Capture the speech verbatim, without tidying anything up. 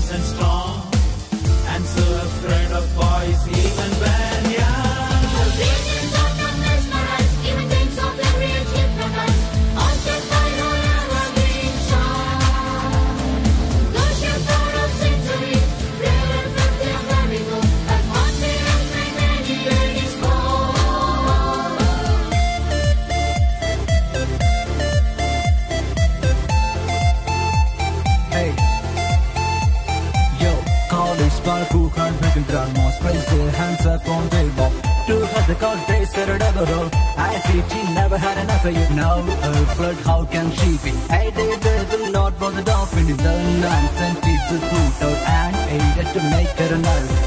fierce and strong, and so afraid of boys even when young. The visions of the mesmerized, even things of the real hypnotized, haunted by her evergreen charm. Though she's proud of centuries, frail and filthy and flamingo, that confidence made many ladies fall. Hey, yo, college bar who can't make it run more sprays their hands up on table. Two had the call, they said it ever roll. I see she never had enough of you. Now a flirt, how can she be? Hey, they will not bother dolphin in the nonsense people food out and aided to make her a nerve.